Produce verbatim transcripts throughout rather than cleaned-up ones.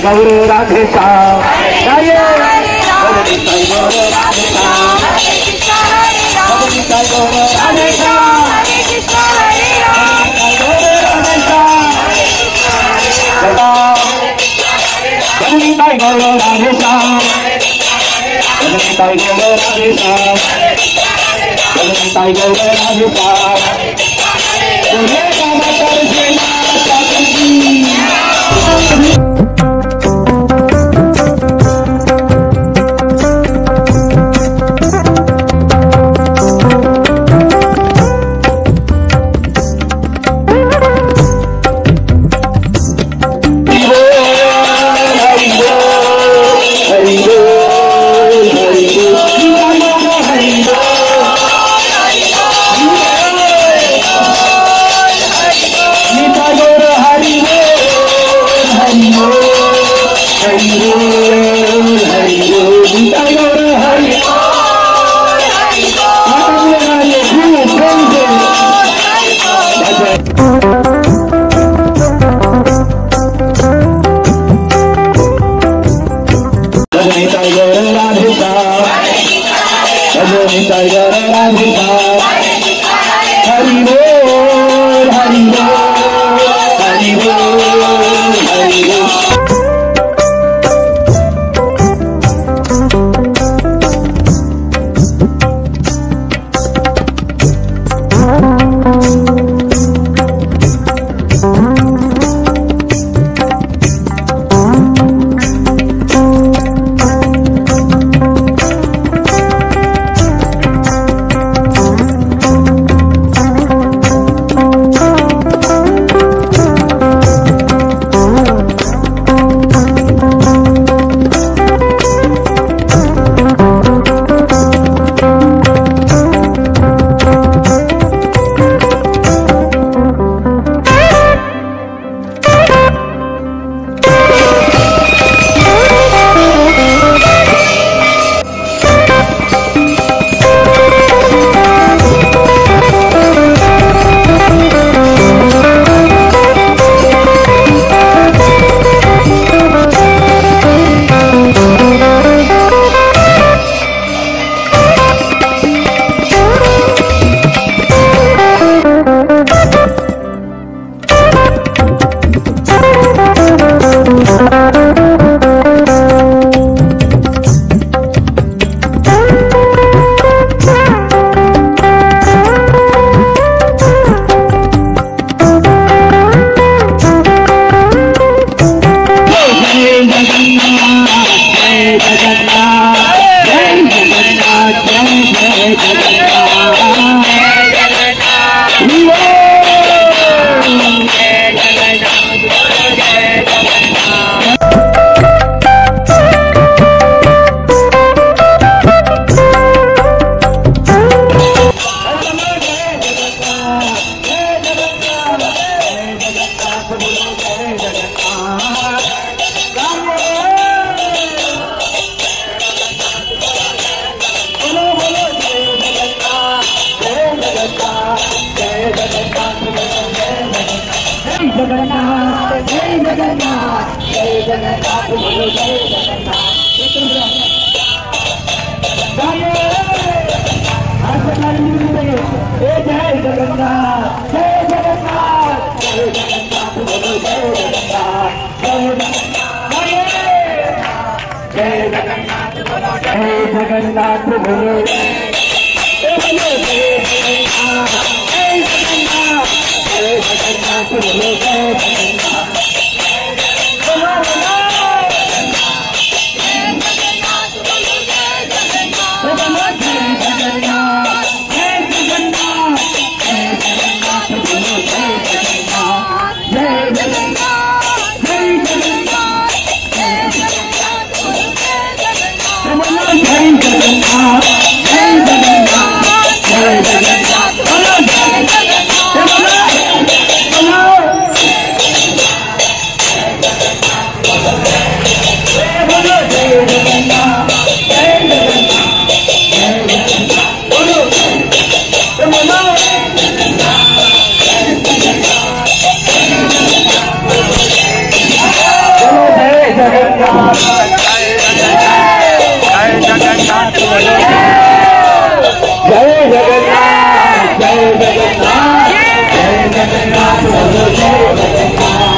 गौर राधे श्याम, जय बोलो निताई गौर राधे श्याम, बोलो निताई गौर राधे श्याम, बोलो निताई गौर राधे श्याम, बोलो निताई गौर राधे श्याम, बोलो निताई गौर राधे श्याम, बोले बाबा परशुराम की जगन्नाथ बोलो जगन्नाथ बोलो जगन्नाथ बोलो जय जगन्नाथ।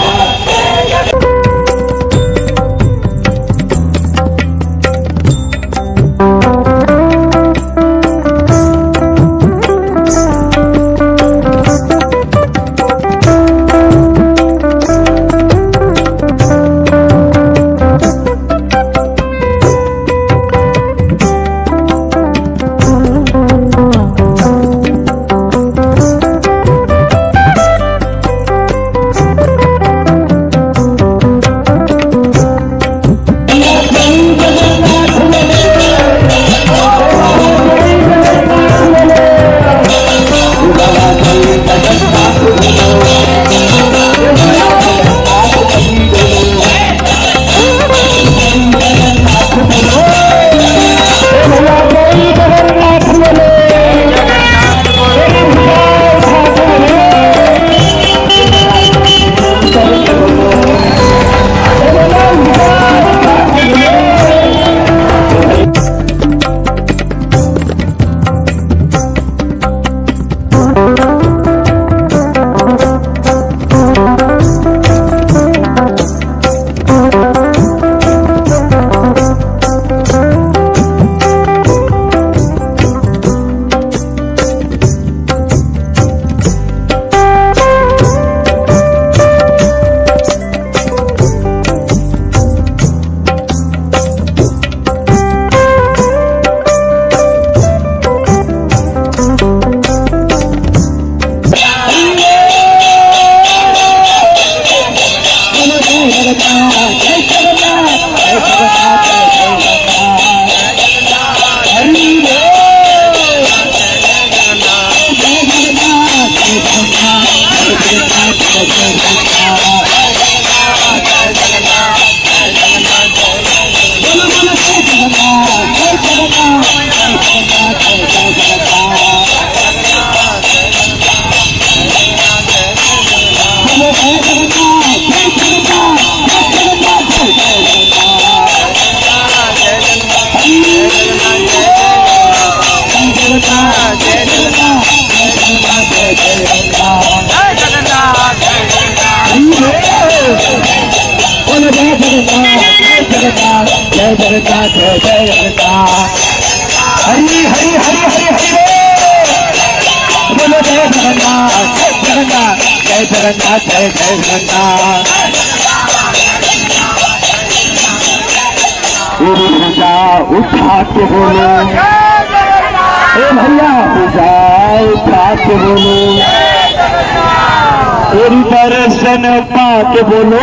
जय जगन्नाथ जय जगन्नाथ हरि हरि हरि हरि हरि बोलो जय जगन्नाथ जय जगन्नाथ जय जगन्नाथ जय जय जगन्नाथ। पूजा उठा के बोलो ए भैया, पूजा उठा के बोलो, तेरी दर्शन पा के बोलो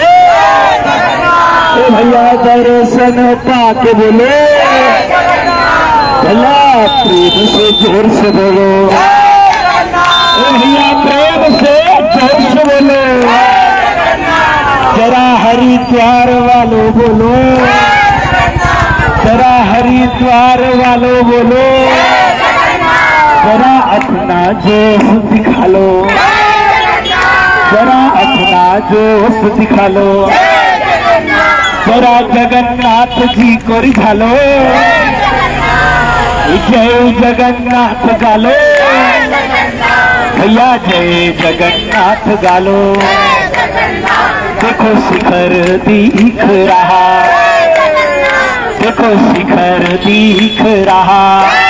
ए भैया, दर्शन पा के बोलो भैया, प्रेम से जोर से बोलो ए भैया, प्रेम से जोर से बोलो, जरा हरिद्वार वालों बोलो, जरा हरिद्वार वालों बोलो, जरा अपना जोश दिखा लो, जरा अपना जोश दिखा लो, जरा जगन्नाथ जी को रिझा लो, जय जगन्नाथ गालो भैया, जय जगन्नाथ गालो। देखो शिखर दिख रहा, देखो शिखर दिख रहा,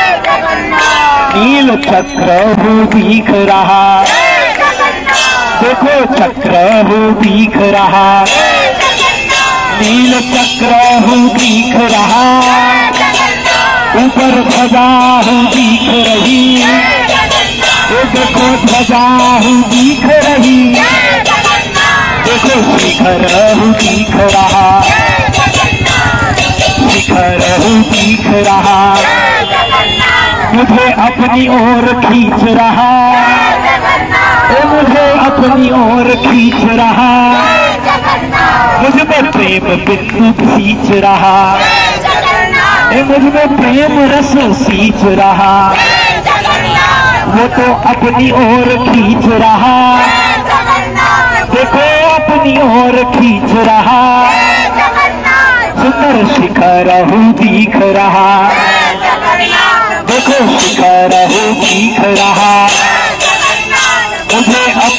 नील चक्र दिख रहा, देखो चक्र दिख रहा, नील चक्र दिख रहा, ऊपर ध्वजा दिख रही, देखो ध्वजा दिख रही, देखो शिखर दिख रहा, शिखर दिख रहा, मुझे अपनी ओर खींच रहा, ए मुझे अपनी ओर खींच रहा, मुझ में प्रेम बिंदु सींच रहा, ए मुझ में प्रेम रस सींच रहा, वो तो अपनी ओर खींच रहा, देखो अपनी ओर खींच रहा, सुंदर शिखर दिख रहा, देखो शिखर दिख रहा, मुझे